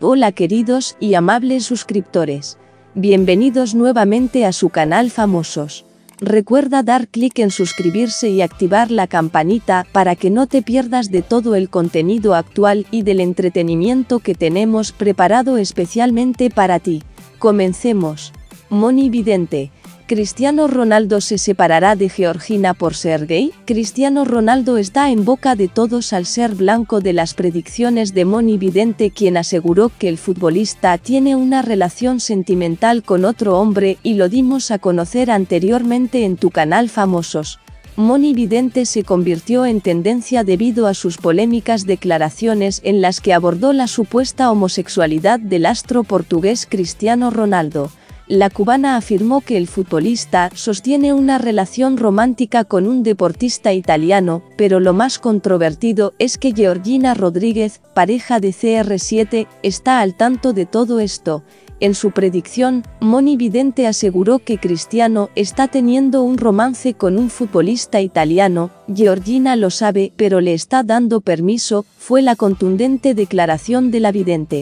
Hola queridos y amables suscriptores. Bienvenidos nuevamente a su canal Famosos. Recuerda dar clic en suscribirse y activar la campanita para que no te pierdas de todo el contenido actual y del entretenimiento que tenemos preparado especialmente para ti. Comencemos. Moni Vidente. ¿Cristiano Ronaldo se separará de Georgina por ser gay? Cristiano Ronaldo está en boca de todos al ser blanco de las predicciones de Moni Vidente, quien aseguró que el futbolista tiene una relación sentimental con otro hombre y lo dimos a conocer anteriormente en tu canal Famosos. Moni Vidente se convirtió en tendencia debido a sus polémicas declaraciones en las que abordó la supuesta homosexualidad del astro portugués Cristiano Ronaldo. La cubana afirmó que el futbolista sostiene una relación romántica con un deportista italiano, pero lo más controvertido es que Georgina Rodríguez, pareja de CR7, está al tanto de todo esto. En su predicción, Moni Vidente aseguró que Cristiano está teniendo un romance con un futbolista italiano. Georgina lo sabe, pero le está dando permiso, fue la contundente declaración de la vidente.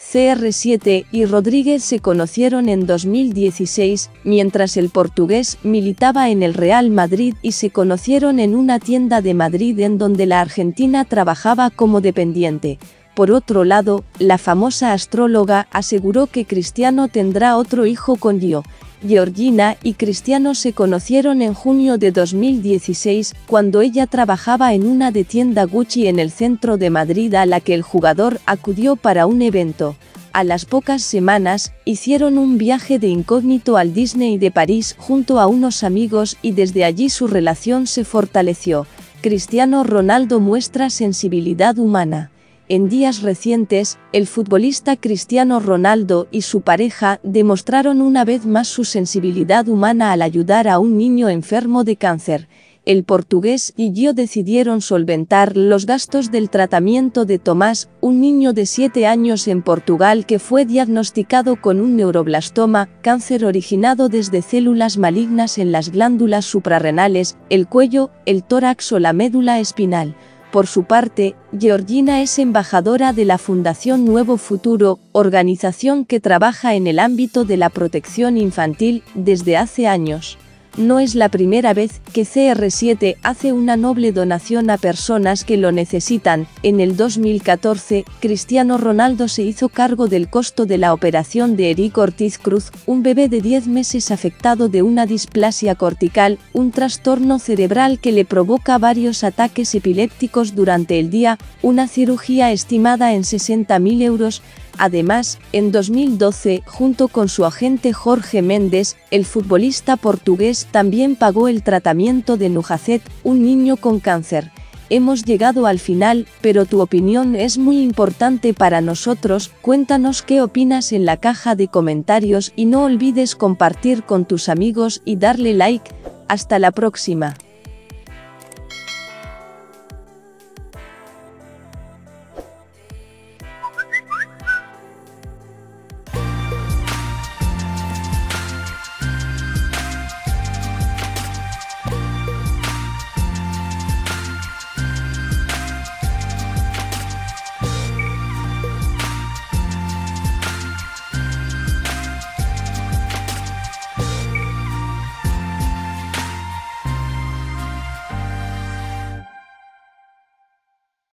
CR7 y Rodríguez se conocieron en 2016, mientras el portugués militaba en el Real Madrid y se conocieron en una tienda de Madrid en donde la argentina trabajaba como dependiente. Por otro lado, la famosa astróloga aseguró que Cristiano tendrá otro hijo con Georgina y Cristiano se conocieron en junio de 2016, cuando ella trabajaba en una de tienda Gucci en el centro de Madrid a la que el jugador acudió para un evento. A las pocas semanas, hicieron un viaje de incógnito al Disney de París junto a unos amigos y desde allí su relación se fortaleció. Cristiano Ronaldo muestra sensibilidad humana. En días recientes, el futbolista Cristiano Ronaldo y su pareja demostraron una vez más su sensibilidad humana al ayudar a un niño enfermo de cáncer. El portugués y decidieron solventar los gastos del tratamiento de Tomás, un niño de 7 años en Portugal que fue diagnosticado con un neuroblastoma, cáncer originado desde células malignas en las glándulas suprarrenales, el cuello, el tórax o la médula espinal. Por su parte, Georgina es embajadora de la Fundación Nuevo Futuro, organización que trabaja en el ámbito de la protección infantil desde hace años. No es la primera vez que CR7 hace una noble donación a personas que lo necesitan. En el 2014, Cristiano Ronaldo se hizo cargo del costo de la operación de Eric Ortiz Cruz, un bebé de 10 meses afectado de una displasia cortical, un trastorno cerebral que le provoca varios ataques epilépticos durante el día, una cirugía estimada en 60.000 euros. Además, en 2012, junto con su agente Jorge Méndez, el futbolista portugués también pagó el tratamiento de Nujacet, un niño con cáncer. Hemos llegado al final, pero tu opinión es muy importante para nosotros. Cuéntanos qué opinas en la caja de comentarios y no olvides compartir con tus amigos y darle like. Hasta la próxima.